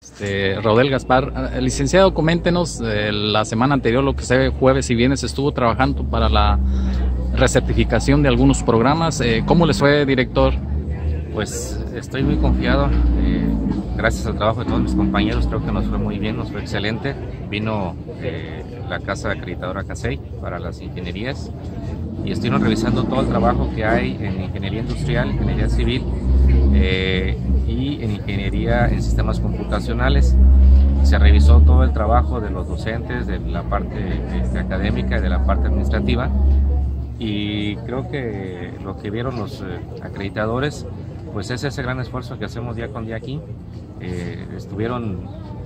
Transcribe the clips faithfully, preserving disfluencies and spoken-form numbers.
Este, Rodel Gaspar. Eh, licenciado, coméntenos, eh, la semana anterior, lo que se jueves y viernes, estuvo trabajando para la recertificación de algunos programas. Eh, ¿Cómo les fue, director? Pues estoy muy confiado, eh, gracias al trabajo de todos mis compañeros, creo que nos fue muy bien, nos fue excelente. Vino eh, la casa acreditadora CASEI para las ingenierías y estuvieron revisando todo el trabajo que hay en ingeniería industrial, ingeniería civil eh, y en ingeniería en sistemas computacionales. Se revisó todo el trabajo de los docentes, de la parte este, académica y de la parte administrativa, y creo que lo que vieron los eh, acreditadores pues es ese gran esfuerzo que hacemos día con día aquí. Eh, estuvieron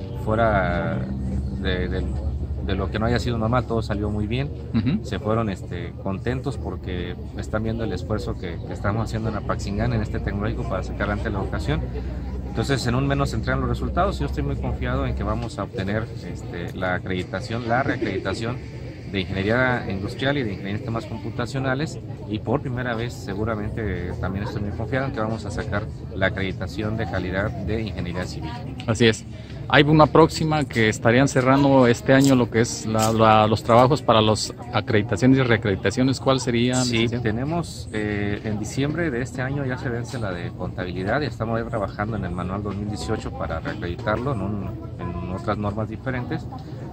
fuera de, de, de lo que no haya sido normal, todo salió muy bien. Uh-huh. Se fueron este, contentos porque están viendo el esfuerzo que, que estamos haciendo en Apaxingán, en este tecnológico, para sacar adelante la educación. Entonces, en un mes nos entregan los resultados. Yo estoy muy confiado en que vamos a obtener este, la acreditación, la reacreditación de ingeniería industrial y de ingeniería en sistemas computacionales, y por primera vez seguramente también estoy muy confiado en que vamos a sacar la acreditación de calidad de ingeniería civil. Así es. Hay una próxima que estarían cerrando este año lo que es la, la, los trabajos para las acreditaciones y reacreditaciones. ¿Cuál sería? Sí, licenciado? Tenemos eh, en diciembre de este año ya se vence la de contabilidad y estamos ya trabajando en el manual dos mil dieciocho para reacreditarlo en, un, en otras normas diferentes.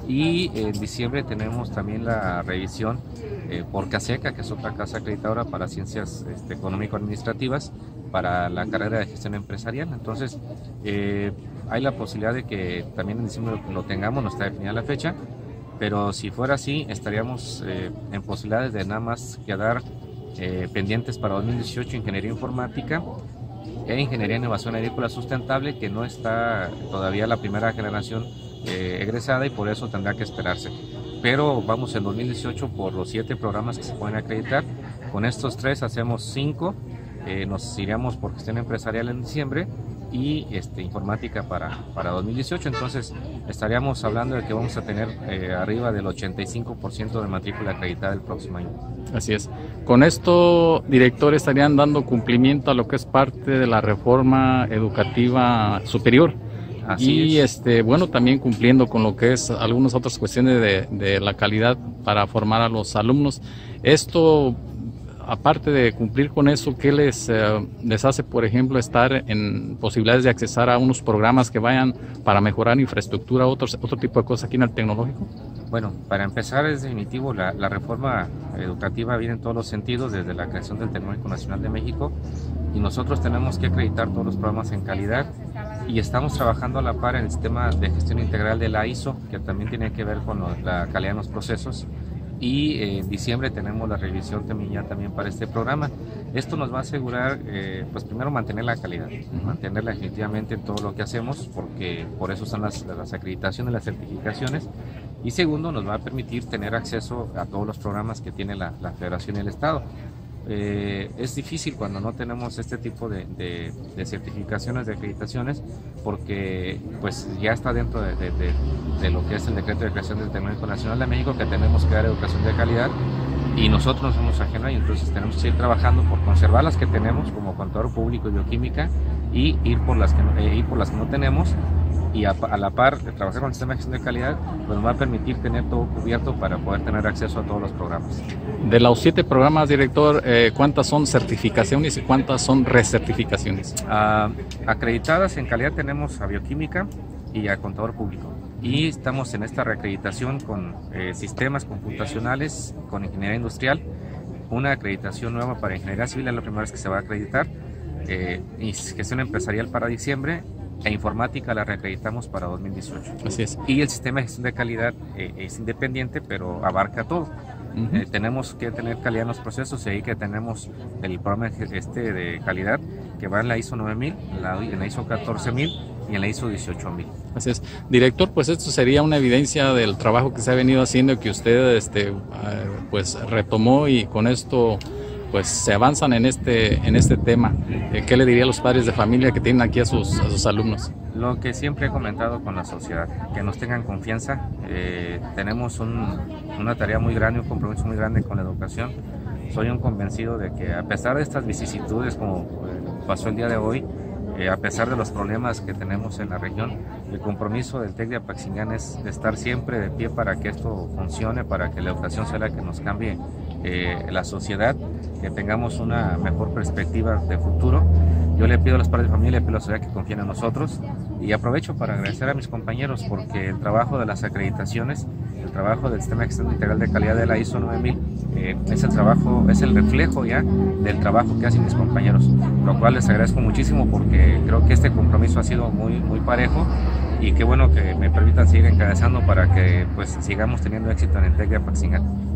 Y en diciembre tenemos también la revisión eh, por CASECA, que es otra casa acreditadora para ciencias este, económico-administrativas, para la carrera de gestión empresarial. Entonces, eh, hay la posibilidad de que también en diciembre lo, lo tengamos, no está definida la fecha, pero si fuera así, estaríamos eh, en posibilidades de nada más quedar eh, pendientes para dos mil dieciocho ingeniería informática e ingeniería en innovación agrícola sustentable, que no está todavía la primera generación Eh, egresada y por eso tendrá que esperarse. Pero vamos en dos mil dieciocho por los siete programas que se pueden acreditar. Con estos tres hacemos cinco, eh, nos iríamos por gestión empresarial en diciembre y este, informática para, para dos mil dieciocho. Entonces estaríamos hablando de que vamos a tener eh, arriba del ochenta y cinco por ciento de matrícula acreditada el próximo año. Así es. Con esto, director, estarían dando cumplimiento a lo que es parte de la reforma educativa superior. Así y es. este bueno, también cumpliendo con lo que es algunas otras cuestiones de, de la calidad para formar a los alumnos. Esto, aparte de cumplir con eso, ¿qué les, eh, les hace, por ejemplo, estar en posibilidades de accesar a unos programas que vayan para mejorar infraestructura, otros, otro tipo de cosas aquí en el tecnológico? Bueno, para empezar, es definitivo, la, la reforma educativa viene en todos los sentidos, desde la creación del Tecnológico Nacional de México, y nosotros tenemos que acreditar todos los programas en calidad, y estamos trabajando a la par en el sistema de gestión integral de la I S O, que también tiene que ver con la calidad en los procesos, y eh, en diciembre tenemos la revisión también ya también para este programa. Esto nos va a asegurar, eh, pues primero mantener la calidad, mantenerla definitivamente en todo lo que hacemos, porque por eso son las, las acreditaciones, las certificaciones, y segundo, nos va a permitir tener acceso a todos los programas que tiene la, la Federación y el Estado. Eh, es difícil cuando no tenemos este tipo de, de, de certificaciones, de acreditaciones, porque pues ya está dentro de, de, de, de lo que es el decreto de creación del Tecnológico Nacional de México, que tenemos que dar educación de calidad, y nosotros nos somos ajenos, y entonces tenemos que ir trabajando por conservar las que tenemos como contador público y bioquímica, y ir por las que no, eh, ir por las que no tenemos, y a, a la par de trabajar con el sistema de gestión de calidad, pues nos va a permitir tener todo cubierto para poder tener acceso a todos los programas. De los siete programas, director, eh, ¿cuántas son certificaciones y cuántas son recertificaciones? Uh, acreditadas en calidad tenemos a bioquímica y a contador público, y estamos en esta reacreditación con eh, sistemas computacionales, con ingeniería industrial, una acreditación nueva para ingeniería civil, es la primera vez que se va a acreditar, eh, y gestión empresarial para diciembre, e informática la reacreditamos para dos mil dieciocho. Así es. Y el sistema de gestión de calidad eh, es independiente, pero abarca todo. Uh-huh. eh, tenemos que tener calidad en los procesos, y ahí que tenemos el programa este de calidad que va en la I S O nueve mil, en la, en la I S O catorce mil y en la I S O dieciocho mil. Así es. Director, pues esto sería una evidencia del trabajo que se ha venido haciendo, que usted este, pues retomó, y con esto pues se avanzan en este en este tema. ¿Qué le diría a los padres de familia que tienen aquí a sus, a sus alumnos? Lo que siempre he comentado con la sociedad, que nos tengan confianza. Eh, tenemos un, una tarea muy grande, un compromiso muy grande con la educación. Soy un convencido de que, a pesar de estas vicisitudes, como pasó el día de hoy, Eh, a pesar de los problemas que tenemos en la región, el compromiso del TEC de Apaxingán es de estar siempre de pie para que esto funcione, para que la educación sea la que nos cambie eh, la sociedad, que tengamos una mejor perspectiva de futuro. Yo le pido a los padres de familia, le pido a la sociedad que confíen en nosotros, y aprovecho para agradecer a mis compañeros porque el trabajo de las acreditaciones, el trabajo del Sistema Externo Integral de Calidad de la I S O nueve mil, eh, es el trabajo, es el reflejo ya del trabajo que hacen mis compañeros, lo cual les agradezco muchísimo porque creo que este compromiso ha sido muy, muy parejo, y qué bueno que me permitan seguir encabezando para que pues sigamos teniendo éxito en el TEC de Apaxingán.